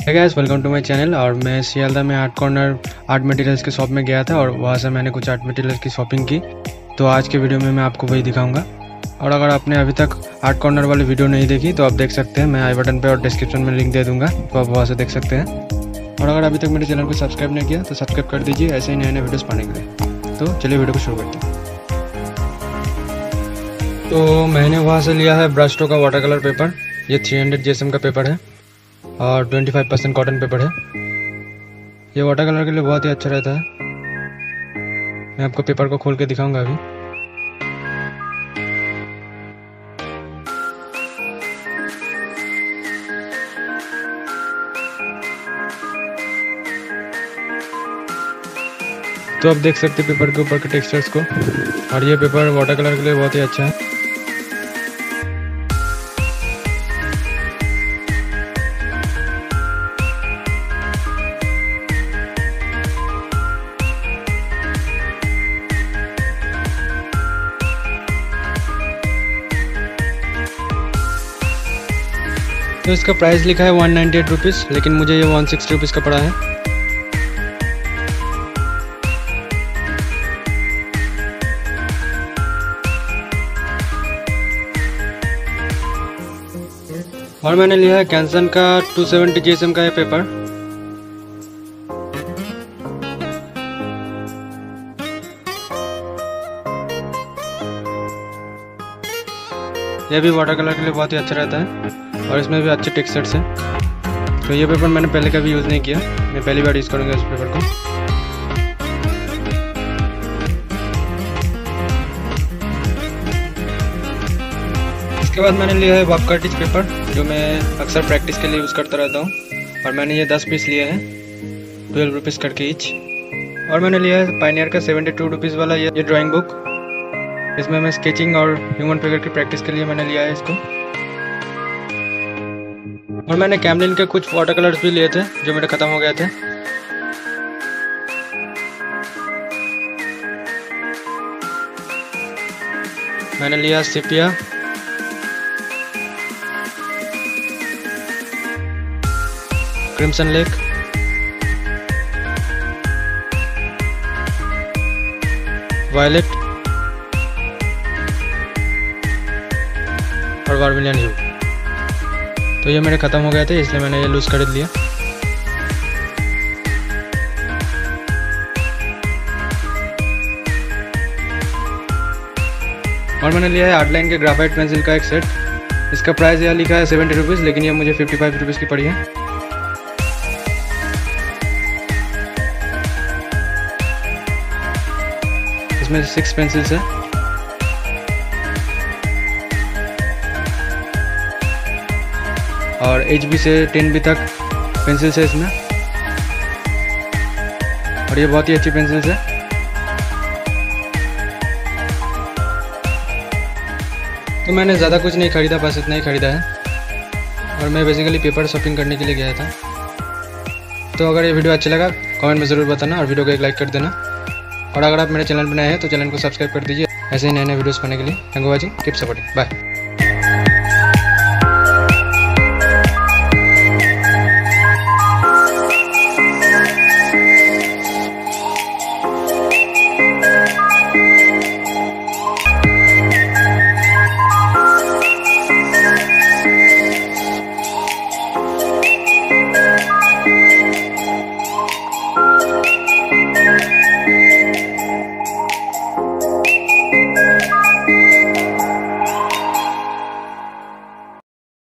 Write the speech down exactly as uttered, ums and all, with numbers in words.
Hey guys, welcome to my channel. और मैं सियालदा में आर्ट कॉर्नर आर्ट मटेरियल्स के शॉप में गया था और वहाँ से मैंने कुछ आर्ट मटेरियल्स की शॉपिंग की। तो आज के वीडियो में मैं आपको वही दिखाऊंगा। और अगर आपने अभी तक आर्ट कॉर्नर वाली वीडियो नहीं देखी तो आप देख सकते हैं, मैं आई बटन पे और डिस्क्रिप्शन में लिंक दे दूँगा, तो आप वहाँ से देख सकते हैं। और अगर अभी तक मेरे चैनल को सब्सक्राइब नहीं किया तो सब्सक्राइब कर दीजिए ऐसे ही नए नए वीडियोज़ पाने के लिए। तो चलिए वीडियो को शुरू करते हैं। तो मैंने वहाँ से लिया है ब्रशो का वाटर कलर पेपर। ये थ्री हंड्रेड जीएसएम का पेपर है और पच्चीस परसेंट कॉटन पेपर है। ये वाटर कलर के लिए बहुत ही अच्छा रहता है। मैं आपको पेपर को खोल के दिखाऊंगा अभी। तो आप देख सकते हैं पेपर के ऊपर के टेक्सचर्स को। और ये पेपर वाटर कलर के लिए बहुत ही अच्छा है। तो इसका प्राइस लिखा है वन नाइन्टी एट रुपीज़, लेकिन मुझे ये वन सिक्सटी रुपीज़ का पड़ा है। और मैंने लिया है कैंसन का टू सेवेंटी जीएसएम का ये पेपर। यह भी वाटर कलर के लिए बहुत ही अच्छा रहता है और इसमें भी अच्छे टेक्सचर्स हैं। तो ये पेपर मैंने पहले कभी यूज़ नहीं किया, मैं पहली बार यूज़ करूँगा इस पेपर को। इसके बाद मैंने लिया है बॉब कार्टिज पेपर, जो मैं अक्सर प्रैक्टिस के लिए यूज़ करता रहता हूँ। और मैंने ये दस पीस लिए हैं, ट्वेल्व रुपीज़ करके ईच। और मैंने लिया है पायनियर का सेवेंटी टू रुपीज़ वाला ये ये ड्राइंग बुक। इसमें मैं स्केचिंग और ह्यूमन फिगर की प्रैक्टिस के लिए मैंने लिया है इसको। और मैंने कैमलिन के कुछ वाटर कलर्स भी लिए थे जो मेरे ख़त्म हो गए थे। मैंने लिया सेपिया, क्रिम्सन लेक, वायलेट और वर्मिलियन ह्यू। तो ये मेरे ख़त्म हो गए थे, इसलिए मैंने ये लूज़ खरीद लिया। और मैंने लिया है आर्टलाइन के ग्राफाइट पेंसिल का एक सेट। इसका प्राइस यह लिखा है सेवेंटी रुपीज़, लेकिन ये मुझे फिफ्टी फाइव रुपीज़ की पड़ी है। इसमें सिक्स पेंसिल्स है। और एच बी से टेन बी तक पेंसिल्स है इसमें। और ये बहुत ही अच्छी पेंसिल्स है। तो मैंने ज़्यादा कुछ नहीं खरीदा, बस इतना ही खरीदा है। और मैं बेसिकली पेपर शॉपिंग करने के लिए गया था। तो अगर ये वीडियो अच्छा लगा कमेंट में ज़रूर बताना और वीडियो को एक लाइक कर देना। और अगर आप मेरे चैनल पर नए हैं तो चैनल को सब्सक्राइब कर दीजिए ऐसे ही नए नए वीडियोस पाने के लिए। Thank you watching, keep supporting, bye.